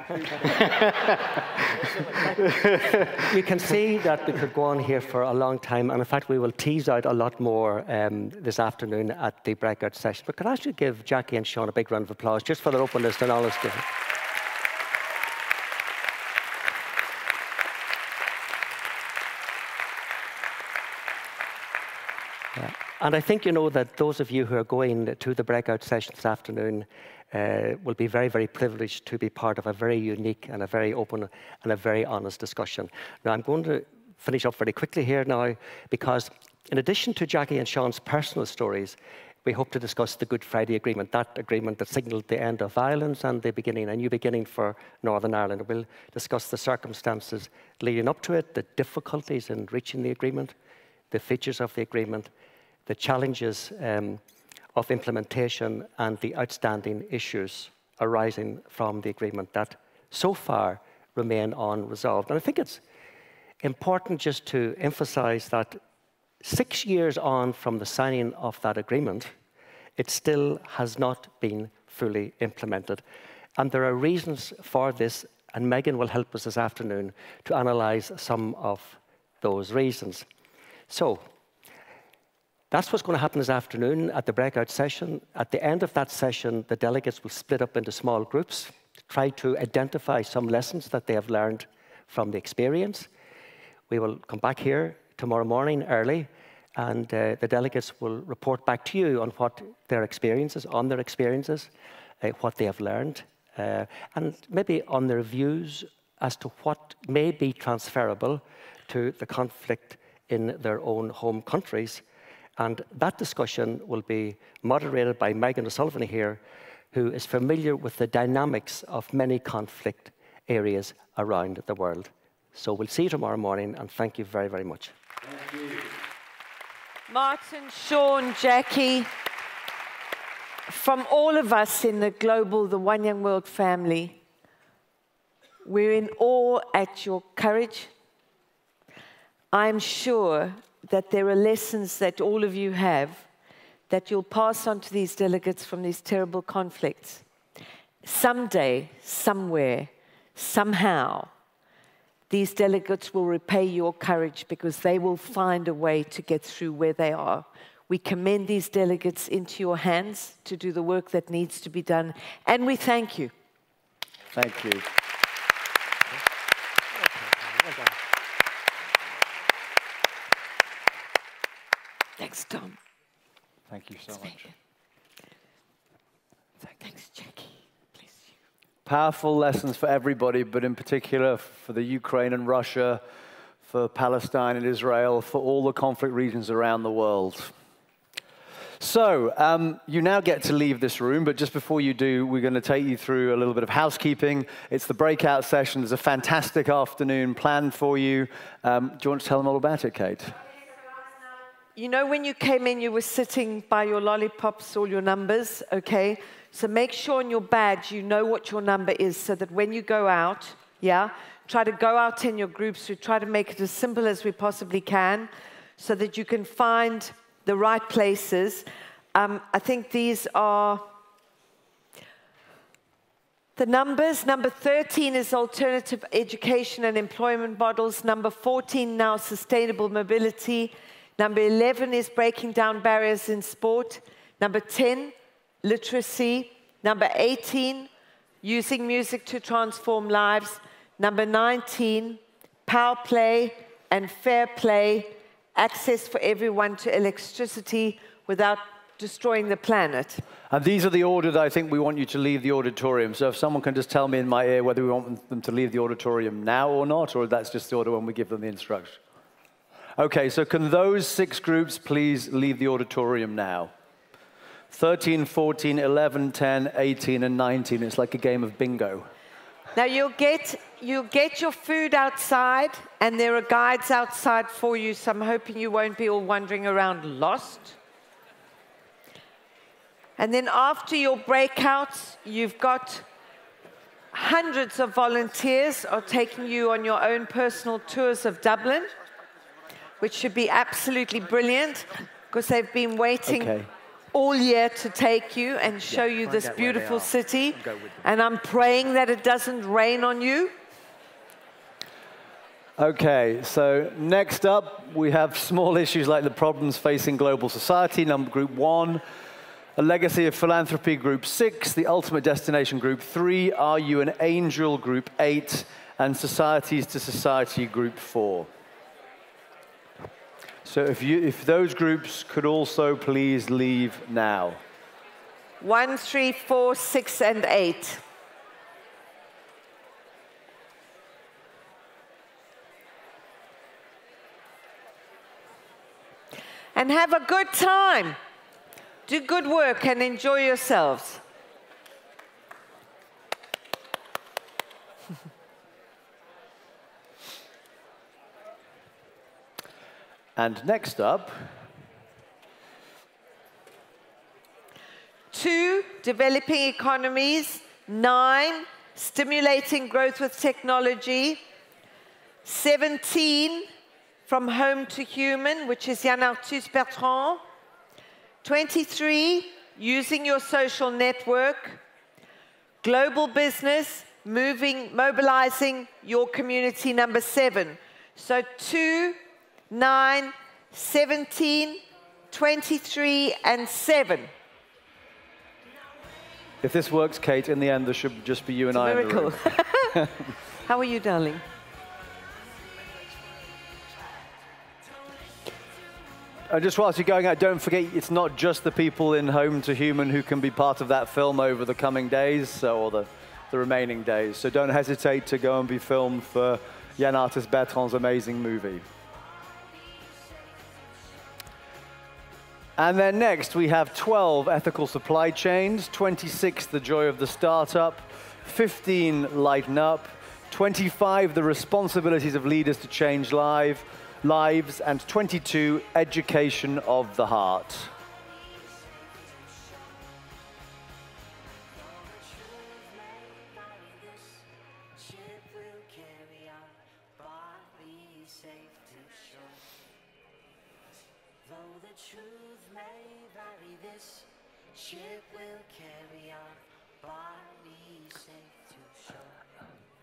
You can see that we could go on here for a long time, and in fact we will tease out a lot more um, this afternoon at the breakout session. But could I actually give Jackie and Sean a big round of applause just for their openness and honesty. Yeah. And I think you know that those of you who are going to the breakout session this afternoon uh, will be very, very privileged to be part of a very unique and a very open and a very honest discussion. Now, I'm going to finish up very quickly here now, because in addition to Jackie and Sean's personal stories, we hope to discuss the Good Friday Agreement, that agreement that signalled the end of violence and the beginning, a new beginning for Northern Ireland. We'll discuss the circumstances leading up to it, the difficulties in reaching the agreement, the features of the agreement, the challenges um, of implementation, and the outstanding issues arising from the agreement that so far remain unresolved. And I think it's important just to emphasize that six years on from the signing of that agreement, it still has not been fully implemented. And there are reasons for this, and Megan will help us this afternoon to analyse some of those reasons. So, that's what's going to happen this afternoon at the breakout session. At the end of that session, the delegates will split up into small groups to try to identify some lessons that they have learned from the experience. We will come back here tomorrow morning early, and uh, the delegates will report back to you on what their experiences, on their experiences, uh, what they have learned, uh, and maybe on their views as to what may be transferable to the conflict in their own home countries. And that discussion will be moderated by Megan O'Sullivan here, who is familiar with the dynamics of many conflict areas around the world. So we'll see you tomorrow morning, and thank you very, very much. Thank you. Martin, Sean, Jackie, from all of us in the global, the One Young World family, we're in awe at your courage. I'm sure that there are lessons that all of you have that you'll pass on to these delegates from these terrible conflicts. Someday, somewhere, somehow, these delegates will repay your courage because they will find a way to get through where they are. We commend these delegates into your hands to do the work that needs to be done, and we thank you. Thank you. Thanks, Tom. Thank you so Thanks, much. Thanks, Jackie. Bless you. Powerful lessons for everybody, but in particular for the Ukraine and Russia, for Palestine and Israel, for all the conflict regions around the world. So, um, you now get to leave this room, but just before you do, we're going to take you through a little bit of housekeeping. It's the breakout session. There's a fantastic afternoon planned for you. Um, do you want to tell them all about it, Kate? You know, when you came in, you were sitting by your lollipops, all your numbers, okay? So make sure on your badge you know what your number is so that when you go out, yeah, try to go out in your groups. We try to make it as simple as we possibly can so that you can find the right places. Um, I think these are the numbers. Number thirteen is alternative education and employment models. Number fourteen now sustainable mobility. Number eleven is breaking down barriers in sport. Number ten, literacy. Number eighteen, using music to transform lives. Number nineteen, power play and fair play, access for everyone to electricity without destroying the planet. And these are the order that I think we want you to leave the auditorium. So if someone can just tell me in my ear whether we want them to leave the auditorium now or not, or that's just the order when we give them the instruction. Okay, so can those six groups please leave the auditorium now? thirteen, fourteen, eleven, ten, eighteen, and nineteen. It's like a game of bingo. Now you'll get, you'll get your food outside, and there are guides outside for you, so I'm hoping you won't be all wandering around lost. And then after your breakouts, you've got hundreds of volunteers are taking you on your own personal tours of Dublin, which should be absolutely brilliant, because they've been waiting okay. all year to take you and show yeah, you this beautiful city. And I'm praying that it doesn't rain on you. Okay, so next up, we have small issues like the problems facing global society, number group one. A legacy of philanthropy, group six. The ultimate destination, group three. Are you an angel, group eight. And societies to society, group four. So if, you, if those groups could also please leave now. One, three, four, six, and eight. And have a good time. Do good work and enjoy yourselves. And next up, two, developing economies. Nine, stimulating growth with technology. Seventeen, from home to human, which is Yann Arthus Bertrand. Twenty-three, using your social network. Global business, moving, mobilizing your community, number seven. So two, nine, seventeen, twenty-three, and seven. If this works, Kate, in the end, there should just be you and it's I a miracle. in the room. How are you, darling? And just whilst you're going out, don't forget, it's not just the people in Home to Human who can be part of that film over the coming days, so, or the, the remaining days. So don't hesitate to go and be filmed for Yann Arthus Bertrand's amazing movie. And then next, we have twelve ethical supply chains, twenty-six, the joy of the startup, fifteen, lighten up, twenty-five, the responsibilities of leaders to change life, lives, and twenty-two, education of the heart. the truth may vary, this ship will carry our bodies safe to shore.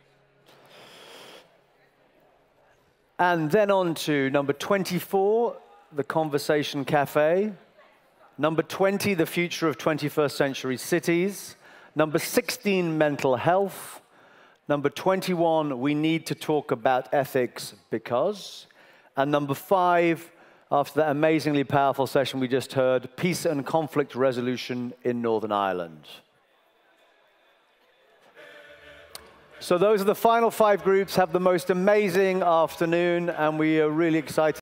And then on to number twenty-four, the Conversation Cafe. Number twenty, the future of twenty-first century cities. Number sixteen, mental health. Number twenty-one, we need to talk about ethics because. And number five, after that amazingly powerful session we just heard, peace and conflict resolution in Northern Ireland. So those are the final five groups. Have the most amazing afternoon, and we are really excited.